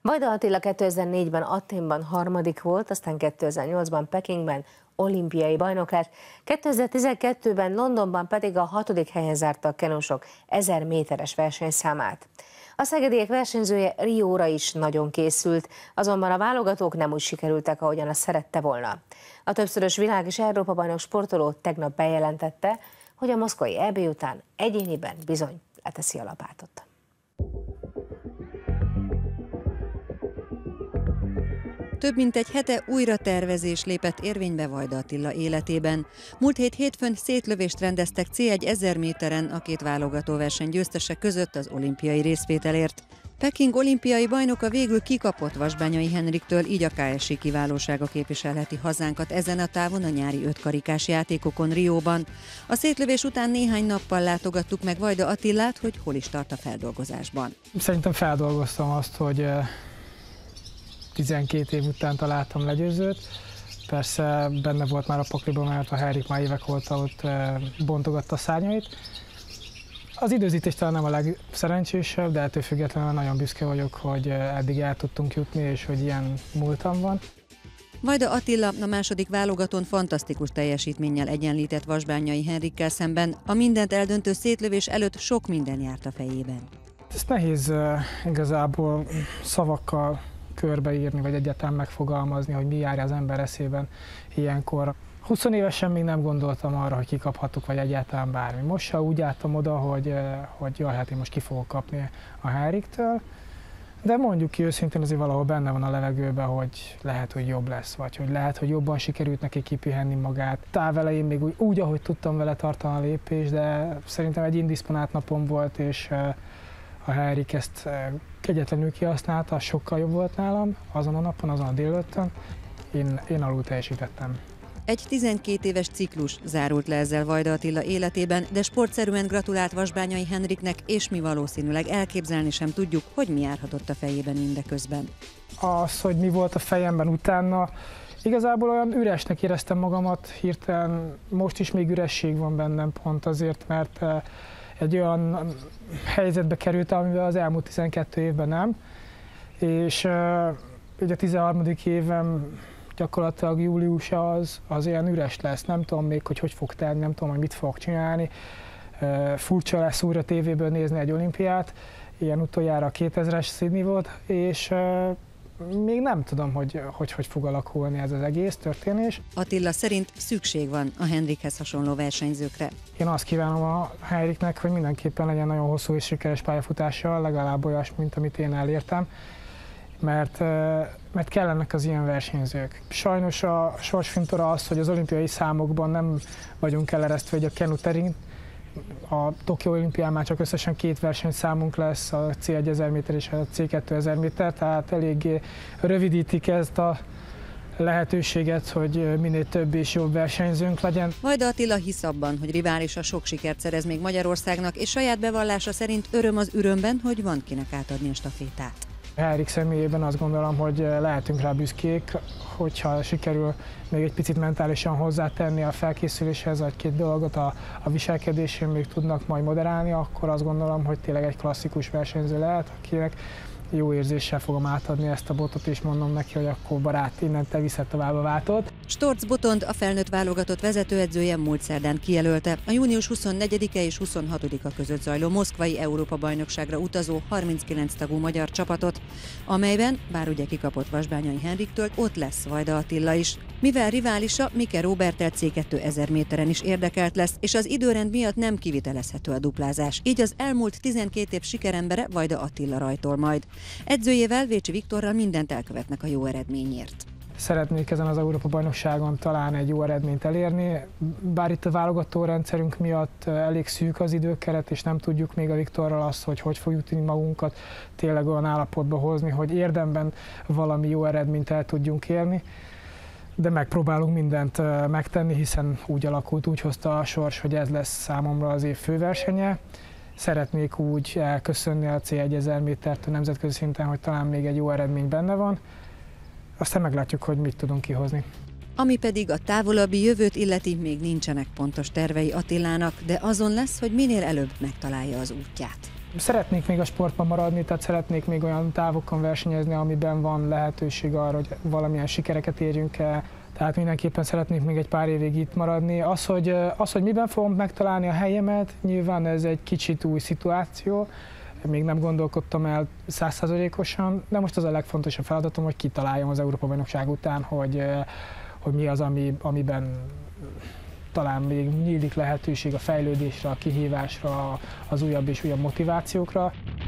Vajda Attila 2004-ben Athénban harmadik volt, aztán 2008-ban Pekingben olimpiai bajnok lett, 2012-ben Londonban pedig a 6. helyen zárta a kenusok 1000 méteres versenyszámát. A szegediek versenyzője Rióra is nagyon készült, azonban a válogatók nem úgy sikerültek, ahogyan azt szerette volna. A többszörös világ- és Európa-bajnok sportoló tegnap bejelentette, hogy a moszkvai EB után egyéniben bizony leteszi a lapátot. Több mint egy hete újratervezés lépett érvénybe Vajda Attila életében. Múlt hétfőn szétlövést rendeztek C1 1000 méteren a két válogatóverseny győztese között az olimpiai részvételért. Peking olimpiai bajnoka végül kikapott Vasbányai Henriktől, így a KSI kiválósága képviselheti hazánkat ezen a távon a nyári 5 karikás játékokon Rióban. A szétlövés után néhány nappal látogattuk meg Vajda Attilát, hogy hol is tart a feldolgozásban. Szerintem feldolgoztam azt, hogy 12 év után találtam legyőzőt. Persze benne volt már a pakliban, mert a Henrik már évek óta ott bontogatta a szárnyait. Az időzítés talán nem a legszerencsésebb, de ettől függetlenül nagyon büszke vagyok, hogy eddig el tudtunk jutni, és hogy ilyen múltam van. Vajda Attila a második válogatón fantasztikus teljesítménnyel egyenlített Vasbányai Henrikkel szemben. A mindent eldöntő szétlövés előtt sok minden járt a fejében. Ezt nehéz igazából szavakkal körbeírni, vagy egyáltalán megfogalmazni, hogy mi járja az ember eszében ilyenkor. 20 évesen még nem gondoltam arra, hogy kikaphatok, vagy egyáltalán bármi. Most se úgy álltam oda, hogy jaj, hát én most ki fogok kapni a Henriktől, de mondjuk ki őszintén, azért valahol benne van a levegőben, hogy lehet, hogy jobb lesz, vagy hogy lehet, hogy jobban sikerült neki kipihenni magát. Távelején még úgy, ahogy tudtam vele tartani a lépést, de szerintem egy indisponált napom volt, és a Henrik ezt kegyetlenül kihasználta, sokkal jobb volt nálam azon a napon, azon a délelőttön. Én alul teljesítettem. Egy 12 éves ciklus zárult le ezzel Vajda Attila életében, de sportszerűen gratulált Vasbányai Henriknek, és mi valószínűleg elképzelni sem tudjuk, hogy mi járhatott a fejében mindeközben. Az, hogy mi volt a fejemben utána, igazából olyan üresnek éreztem magamat hirtelen, most is még üresség van bennem pont azért, mert egy olyan helyzetbe kerültem, amivel az elmúlt 12 évben nem, és ugye a 13. évem gyakorlatilag júliusa az ilyen üres lesz, nem tudom még, hogy fog tenni, nem tudom, hogy mit fogok csinálni. Furcsa lesz újra tévéből nézni egy olimpiát, ilyen utoljára a 2000-es Sydney volt, és még nem tudom, hogy fog alakulni ez az egész történés. Attila szerint szükség van a Henrikhez hasonló versenyzőkre. Én azt kívánom a Henriknek, hogy mindenképpen legyen nagyon hosszú és sikeres pályafutása, legalább olyas, mint amit én elértem, mert kellenek az ilyen versenyzők. Sajnos a sorsfintora az, hogy az olimpiai számokban nem vagyunk eleresztve, hogy a kenuterin. A Tokió olimpián már csak összesen 2 versenyszámunk lesz, a C1 1000 méter és a C2 1000 méter, tehát eléggé rövidítik ezt a lehetőséget, hogy minél több és jobb versenyzőnk legyen. Vajda Attila hisz abban, hogy riválisa sok sikert szerez még Magyarországnak, és saját bevallása szerint öröm az örömben, hogy van kinek átadni a stafétát. Henrik személyében azt gondolom, hogy lehetünk rá büszkék, hogyha sikerül még egy picit mentálisan hozzátenni a felkészüléshez, vagy 2 dolgot a viselkedésén még tudnak majd moderálni, akkor azt gondolom, hogy tényleg egy klasszikus versenyző lehet, akinek jó érzéssel fogom átadni ezt a botot, és mondom neki, hogy akkor barát, innen te viszed tovább a vátot. Storz Botond, a felnőtt válogatott vezetőedzője múlt szerdán kijelölte a június 24-e és 26-a között zajló moszkvai Európa-bajnokságra utazó 39 tagú magyar csapatot, amelyben, bár ugye kikapott Vasbányai Henriktől, ott lesz Vajda Attila is. Mivel riválisa Mike Robertel C2 1000 méteren is érdekelt lesz, és az időrend miatt nem kivitelezhető a duplázás. Így az elmúlt 12 év sikerembere Vajda Attila rajtol majd. Edzőjével, Vécsi Viktorral mindent elkövetnek a jó eredményért. Szeretnék ezen az Európa-bajnokságon talán egy jó eredményt elérni, bár itt a válogató rendszerünk miatt elég szűk az időkeret, és nem tudjuk még a Viktorral azt, hogy fogjuk tudni magunkat tényleg olyan állapotba hozni, hogy érdemben valami jó eredményt el tudjunk érni. De megpróbálunk mindent megtenni, hiszen úgy alakult, úgy hozta a sors, hogy ez lesz számomra az év főversenye. Szeretnék úgy elköszönni a C1 1000 métertől nemzetközi szinten, hogy talán még egy jó eredmény benne van. Aztán meglátjuk, hogy mit tudunk kihozni. Ami pedig a távolabbi jövőt illeti, még nincsenek pontos tervei Attilának, de azon lesz, hogy minél előbb megtalálja az útját. Szeretnék még a sportban maradni, tehát szeretnék még olyan távokon versenyezni, amiben van lehetőség arra, hogy valamilyen sikereket érjünk el. Tehát mindenképpen szeretnék még egy pár évig itt maradni. Az, hogy miben fogom megtalálni a helyemet, nyilván ez egy kicsit új szituáció. Még nem gondolkodtam el 100%-osan, de most az a legfontosabb feladatom, hogy kitaláljam az Európa-bajnokság után, hogy mi az, amiben talán még nyílik lehetőség a fejlődésre, a kihívásra, az újabb és újabb motivációkra.